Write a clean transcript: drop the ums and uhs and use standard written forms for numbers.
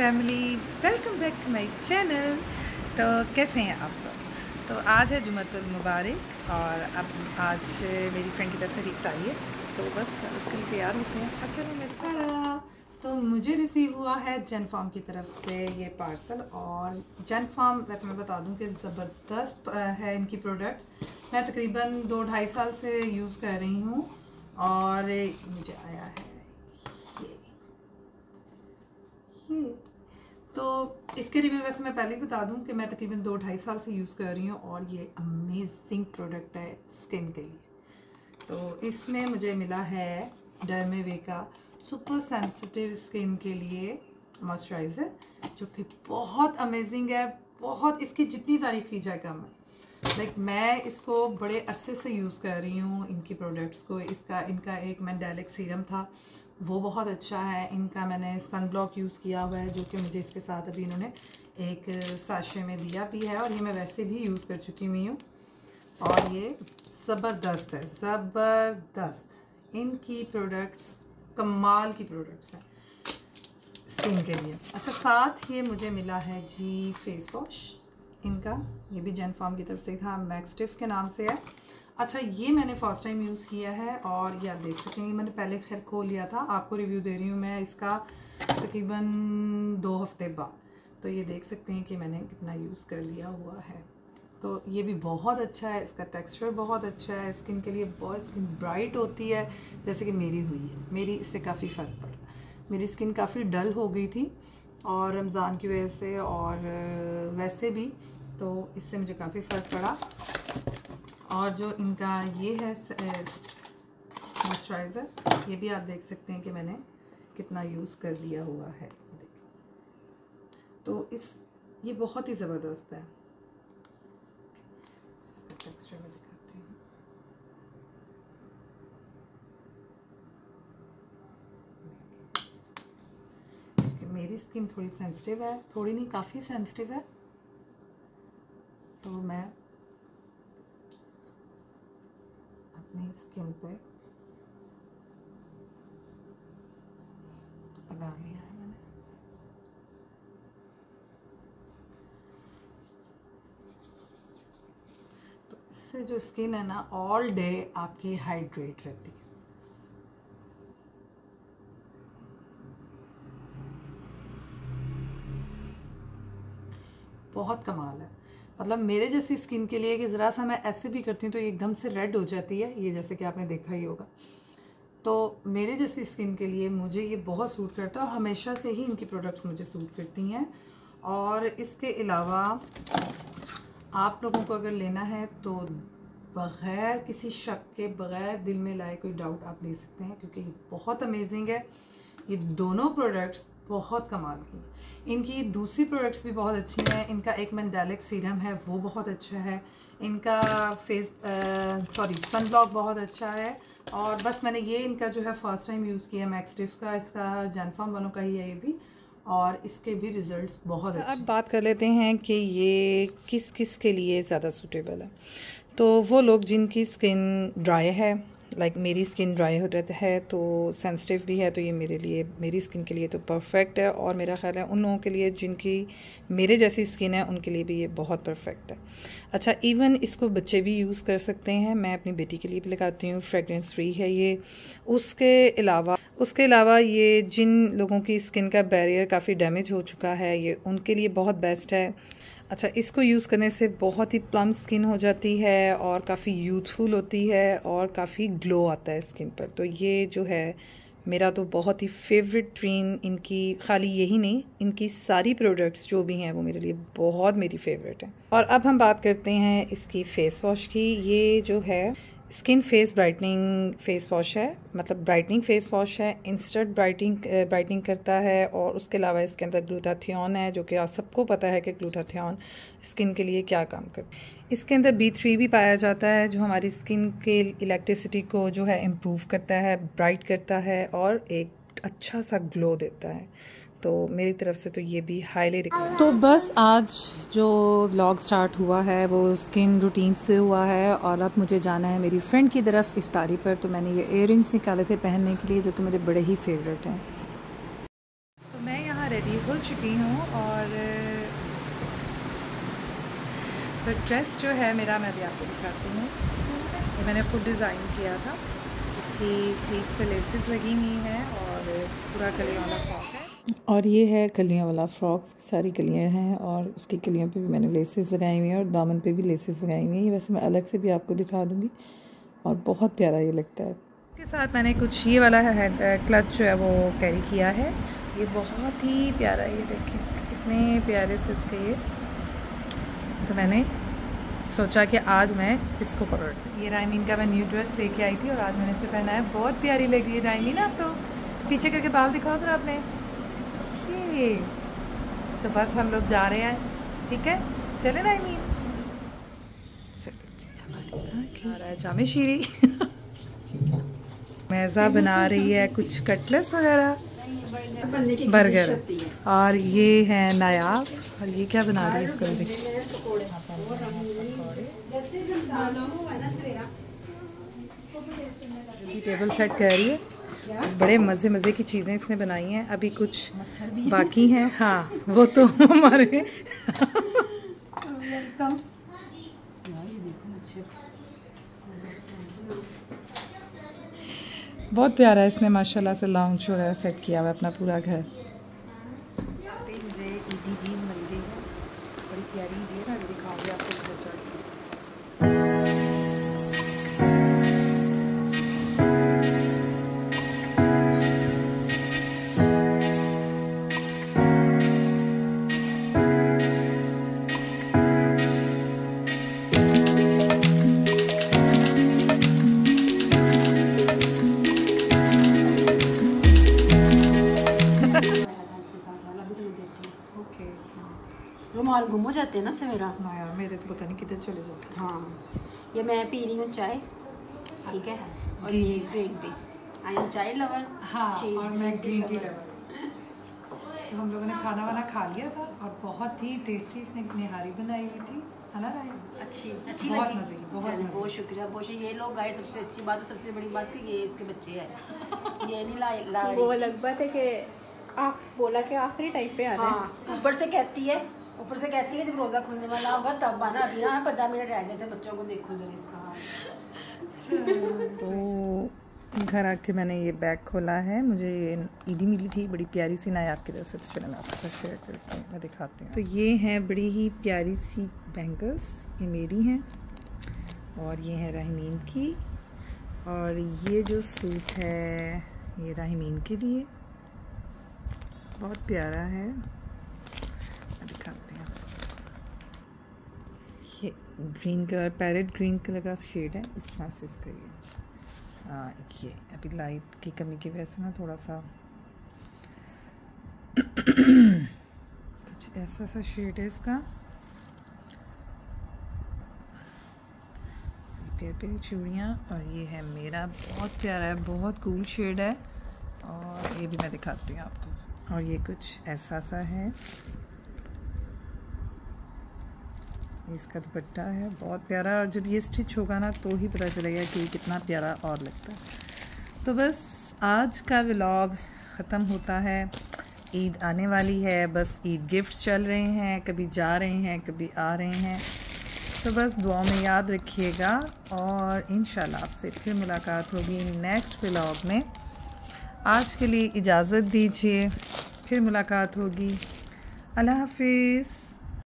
Family, welcome back to my channel. तो कैसे हैं आप सब? तो आज है जुम्मतुल मुबारक और अब आज मेरी फ्रेंड की तरफ मेरी इफ्तारी है, तो बस उसके लिए तैयार होते हैं। अच्छा नहीं मेरे साथ। तो मुझे रिसीव हुआ है जेनफॉर्म की तरफ से ये पार्सल। और जेनफॉर्म वैसे मैं बता दूं कि ज़बरदस्त है इनकी प्रोडक्ट्स। मैं तकरीबन 2-2.5 साल से यूज़ कर रही हूँ और मुझे आया है ये। तो इसके रिव्यू वैसे मैं पहले ही बता दूं कि मैं तकरीबन 2-2.5 साल से यूज़ कर रही हूँ और ये अमेजिंग प्रोडक्ट है स्किन के लिए। तो इसमें मुझे मिला है डर्मेवे का सुपर सेंसिटिव स्किन के लिए मॉइस्चराइज़र, जो कि बहुत अमेजिंग है। बहुत इसकी जितनी तारीफ़ की जाए कम है। मैं इसको बड़े अरसे से यूज़ कर रही हूँ इनकी प्रोडक्ट्स को। इनका एक मैंडेलिक सीरम था, वो बहुत अच्छा है। इनका मैंने सन ब्लॉक यूज़ किया हुआ है, जो कि मुझे इसके साथ अभी इन्होंने एक साशे में दिया भी है और ये मैं वैसे भी यूज़ कर चुकी हुई हूँ और ये ज़बरदस्त है, ज़बरदस्त। इनकी प्रोडक्ट्स कमाल की प्रोडक्ट्स हैं स्किन के लिए। अच्छा, साथ ये मुझे मिला है जी फेस वॉश इनका, ये भी जेनफॉर्म की तरफ से था, मैक्सटिफ के नाम से है। अच्छा, ये मैंने फ़र्स्ट टाइम यूज़ किया है और ये आप देख सकते हैं, मैंने पहले खैर खोल लिया था, आपको रिव्यू दे रही हूँ मैं इसका तकरीबन 2 हफ्ते बाद। तो ये देख सकते हैं कि मैंने कितना यूज़ कर लिया हुआ है। तो ये भी बहुत अच्छा है, इसका टेक्सचर बहुत अच्छा है स्किन के लिए। बहुत स्किन ब्राइट होती है, जैसे कि मेरी हुई है। मेरी इससे काफ़ी फ़र्क पड़ा। मेरी स्किन काफ़ी डल हो गई थी और रमज़ान की वजह से और वैसे भी, तो इससे मुझे काफ़ी फ़र्क पड़ा। और जो इनका ये है मॉइस्चराइज़र, ये भी आप देख सकते हैं कि मैंने कितना यूज़ कर लिया हुआ है। तो ये बहुत ही ज़बरदस्त है। इसका टेक्सचर मैं दिखाती हूँ। क्योंकि मेरी स्किन थोड़ी सेंसिटिव है, थोड़ी नहीं काफ़ी सेंसिटिव है, तो मैं अपनी स्किन पे लगा लिया है मैंने। तो इससे जो स्किन है ना, ऑल डे आपकी हाइड्रेट रहती है। बहुत कमाल है। मतलब मेरे जैसी स्किन के लिए कि ज़रा सा मैं ऐसे भी करती हूँ तो ये एकदम से रेड हो जाती है, ये जैसे कि आपने देखा ही होगा। तो मेरे जैसी स्किन के लिए मुझे ये बहुत सूट करता है और हमेशा से ही इनकी प्रोडक्ट्स मुझे सूट करती हैं। और इसके अलावा आप लोगों को अगर लेना है तो बग़ैर किसी शक के, बग़ैर दिल में लाए कोई डाउट आप ले सकते हैं, क्योंकि ये बहुत अमेजिंग है। ये दोनों प्रोडक्ट्स बहुत कमाल की। इनकी दूसरी प्रोडक्ट्स भी बहुत अच्छी हैं। इनका एक मैंडेलिक सीरम है, वो बहुत अच्छा है। इनका सन ब्लॉक बहुत अच्छा है। और बस मैंने ये इनका जो है फ़र्स्ट टाइम यूज़ किया मैक्सटिफ का, इसका जेनफॉर्म वालों का ही है ये भी, और इसके भी रिज़ल्ट्स बहुत अच्छे। अब बात कर लेते हैं कि ये किस किस के लिए ज़्यादा सूटेबल है। तो वो लोग जिनकी स्किन ड्राई है, मेरी स्किन ड्राई हो रहता है तो सेंसिटिव भी है, तो ये मेरे लिए, मेरी स्किन के लिए तो परफेक्ट है। और मेरा ख्याल है उन लोगों के लिए जिनकी मेरे जैसी स्किन है, उनके लिए भी ये बहुत परफेक्ट है। अच्छा, इवन इसको बच्चे भी यूज़ कर सकते हैं। मैं अपनी बेटी के लिए भी लगाती हूँ, फ्रेगरेंस फ्री है ये। उसके अलावा ये जिन लोगों की स्किन का बैरियर काफ़ी डैमेज हो चुका है, ये उनके लिए बहुत बेस्ट है। अच्छा, इसको यूज़ करने से बहुत ही प्लम स्किन हो जाती है और काफ़ी यूथफुल होती है और काफ़ी ग्लो आता है स्किन पर। तो ये जो है मेरा तो बहुत ही फेवरेट ट्रीन इनकी, खाली यही नहीं, इनकी सारी प्रोडक्ट्स जो भी हैं वो मेरे लिए बहुत मेरी फेवरेट है। और अब हम बात करते हैं इसकी फ़ेस वॉश की। ये जो है skin face brightening face wash है, मतलब ब्राइटनिंग फेस वॉश है। इंस्टेंट ब्राइटनिंग करता है और उसके अलावा इसके अंदर ग्लूटाथियोन है, जो कि आप सबको पता है कि ग्लूटाथियोन स्किन के लिए क्या काम करता है। इसके अंदर B3 भी पाया जाता है, जो हमारी स्किन के इलेक्ट्रिसिटी को जो है इम्प्रूव करता है, ब्राइट करता है और एक अच्छा सा ग्लो देता है। तो मेरी तरफ से तो ये भी हाईली रिकमेंड। तो बस आज जो व्लॉग स्टार्ट हुआ है वो स्किन रूटीन से हुआ है और अब मुझे जाना है मेरी फ्रेंड की तरफ इफ्तारी पर। तो मैंने ये इयररिंग्स निकाले थे पहनने के लिए, जो कि मेरे बड़े ही फेवरेट हैं। तो मैं यहाँ रेडी हो चुकी हूँ और तो ड्रेस जो है मेरा मैं अभी आपको दिखाती हूँ। ये मैंने फुल डिज़ाइन किया था। इसकी स्लीव्स पे लेसेस लगी हुई हैं और पूरा कलियों वाला फ्रॉक है। और ये है कलियों वाला फ्रॉक, सारी कलियाँ हैं और उसकी कलियों पे भी मैंने लेसेस लगाई हुई हैं और दामन पे भी लेसेस लगाई हुई हैं। वैसे मैं अलग से भी आपको दिखा दूँगी और बहुत प्यारा ये लगता है। इसके साथ मैंने कुछ ये वाला है क्लच जो है वो कैरी किया है। ये बहुत ही प्यारा है, ये देखिए इसके कितने प्यारे से इसके ये। तो मैंने सोचा कि आज मैं इसको पकड़ती हूँ। ये रायमीन का मैं न्यू ड्रेस लेके आई थी और आज मैंने इसे पहना है। बहुत प्यारी लग रही है रायमीन। आप तो पीछे करके बाल दिखाओ जरा आपने। ये तो बस हम लोग जा रहे हैं, ठीक है, चले रायमीन। आ रहा है जामे शीरी मैज़ा बना रही है कुछ कटलेट्स वगैरह, बर्गर। और ये है नायाब, और ये क्या बना रही है इसको देखिए। टेबल सेट कर रही है। बड़े मज़े मज़े की चीज़ें इसने बनाई हैं। अभी कुछ बाकी हैं, हाँ वो तो हमारे बहुत प्यारा है। इसने माशाल्लाह से लाउंज वगैरह सेट किया हुआ है अपना पूरा घर। मुझे ईदी भी मिल गई है, बड़ी प्यारी ईदी है ना, अभी दिखाऊंगी आपको घर जाके। रुमाल गुम हो जाते हैं ना सवेरा। हाँ यार, मेरे तो पता नहीं किधर चले जाते हैं। हाँ, ये मैं पी रही हूँ चाय, ठीक है, और ये green tea. I am chai lover. हाँ, और मैं ग्रीन टी लवर। तो हम लोगों ने खाना वाना खा लिया था और बहुत ही टेस्टी इसने निहारी बनाई हुई थी, है ना राय? अच्छी बहुत लगी, मजे की, बहुत शुक्रिया। बहुत ये लोग आए, सबसे अच्छी बात है, सबसे बड़ी बात कि ये इसके बच्चे हैं। ये नहीं ला वो अलग बात है कि बोला कि आखिरी टाइम पे आना है। ऊपर से कहती है जब रोजा खुलने वाला होगा तब आना। अभी ना 15 मिनट रह गए थे, बच्चों को देखो जरा इसका हाल। तो घर आके मैंने ये बैग खोला है। मुझे ये ईदी मिली थी बड़ी प्यारी सी, ना आपकी तरफ से, तो चलो मैं आपके साथ शेयर करती हूँ, मैं दिखाती हूँ। तो ये हैं बड़ी ही प्यारी सी बैंगल्स, ये मेरी हैं और ये है राहमीन की। और ये जो सूट है ये राहमीन के लिए, बहुत प्यारा है, मैं दिखाती हूँ। ये green colour, parrot green colour का शेड है, इस तरह से इसका ये अभी लाइट की कमी की वजह से ना थोड़ा सा कुछ ऐसा सा शेड है इसका। प्यारी चूड़ियाँ, और ये है मेरा, बहुत प्यारा है, बहुत कूल शेड है। और ये भी मैं दिखाती हूँ आपको। और ये कुछ ऐसा सा है, इसका दुपट्टा है बहुत प्यारा। और जब ये स्टिच होगा ना तो ही पता चलेगा कि कितना प्यारा और लगता है। तो बस आज का व्लॉग ख़त्म होता है। ईद आने वाली है, बस ईद गिफ्ट्स चल रहे हैं, कभी जा रहे हैं कभी आ रहे हैं। तो बस दुआ में याद रखिएगा और इंशाल्लाह आपसे फिर मुलाकात होगी नेक्स्ट व्लॉग में। आज के लिए इजाज़त दीजिए, फिर मुलाकात होगी। अल्लाह हाफिज़।